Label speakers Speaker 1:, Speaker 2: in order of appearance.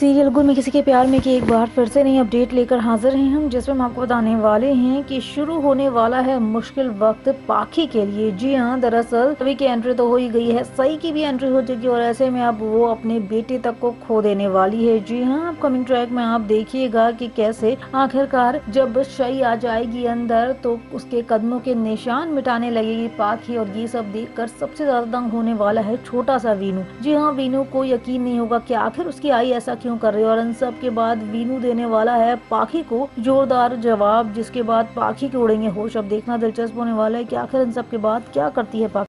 Speaker 1: Serial गुल में किसी के प्यार में कि एक बार फिर से नई अपडेट लेकर हाजिर हैं हम, जिसमें हम आपको बताने वाले हैं कि शुरू होने वाला है मुश्किल वक्त पाखी के लिए। जी हां, दरअसल सभी की एंट्री तो हो ही गई है, सई की भी एंट्री हो चुकी है और ऐसे में अब वो अपने बेटे तक को खो देने वाली है। जी हां, अपकमिंग ट्रैक में आप देखिएगा कि कैसे आखिरकार जब सई आ जाएगी अंदर तो उसके कदमों के निशान मिटाने लगेगी पाखी, और ये सब देखकर सबसे ज्यादा दंग होने वाला है छोटा सा वीनू। जी हाँ, वीनू को यकीन नहीं होगा कि आखिर उसकी आई ऐसा क्यों कर रही है, और इन सब के बाद वीनू देने वाला है पाखी को जोरदार जवाब, जिसके बाद पाखी के उड़ेंगे होश। अब देखना दिलचस्प होने वाला है कि आखिर इन सब के बाद क्या करती है पाखी।